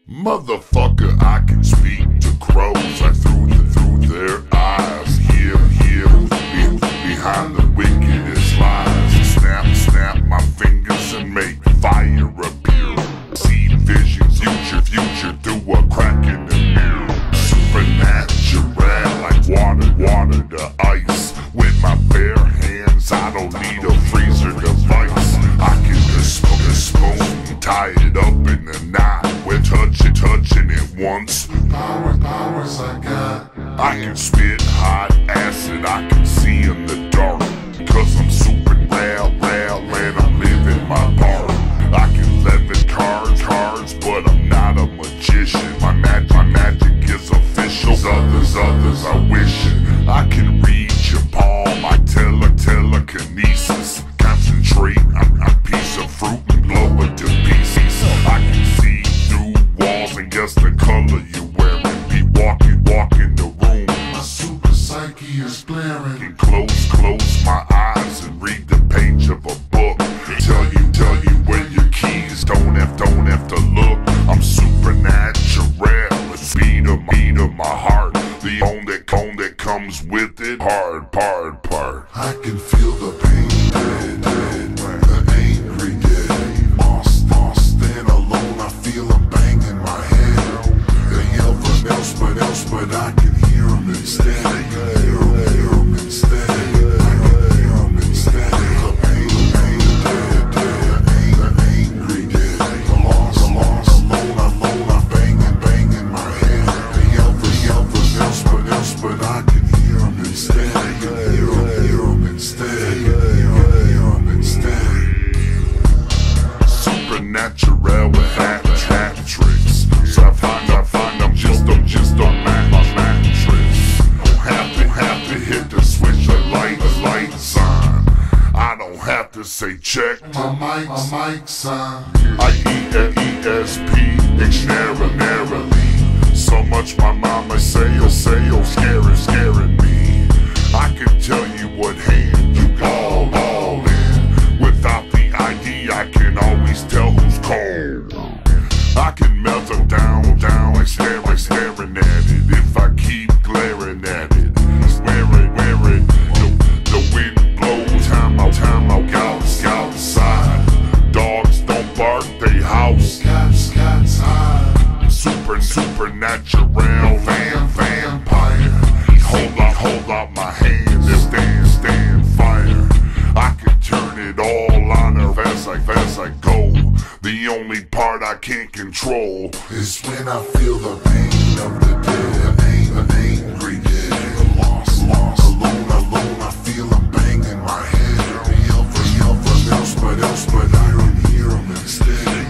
Motherfucker, I can speak to crows. I through their eyes. Here, behind the wickedest lies. Snap my fingers and make fire appear. See visions, future through a crack in the mirror. Supernatural, like water to ice. With my bare hands, I don't need a freezer device. I can just smoke a spoon, tie it up in a knot. We're touching it once. Powers I got. I can spit hot acid, I can see in the dark. Cause I'm super real, and I'm living my part. I can levit cards, but I'm not a magician. My magic is official. Others I wish it. I can read your palm, I telekinesis. Concentrate on a piece of fruit and blow it to pieces. I can see through walls and guess the color you're wearing. Be walking the room. My super psyche is blaring. Can close my eyes and read the page of a book. Tell you where your keys. Don't have to look. I'm supernatural. It's beat of my heart. The cone that comes with it. Hard part. I can feel the pain. The angry dead. Lost and alone. I feel them bang in my head. They yell for else, but I can hear them instead. I can hear them instead. I can hear them instead. The pain dead. The angry dead. Lost alone. I bang in my head. They yell for else, but I can hear them instead. I can hear them instead. Supernatural with hat tricks. So I find I'm just a matrix. Don't have to hit the switch, a light sign. I don't have to say check my mic sign. I ESP extraordinarily. So much my mama say, scaring me. I can tell you what hand you all in. Without the ID, I can always tell who's cold. I can melt them down like staring at it. If I keep glaring at it, wear it. The wind blows, time out, outside. Dogs don't bark, they house. Cats hide. Supernatural vampire. Hold out my hands and stand fire. I can turn it all on her as I go. The only part I can't control is when I feel the pain of the dead. An angry dead. Lost alone. I feel them bang in my head. Yell for else, but I don't hear them instead.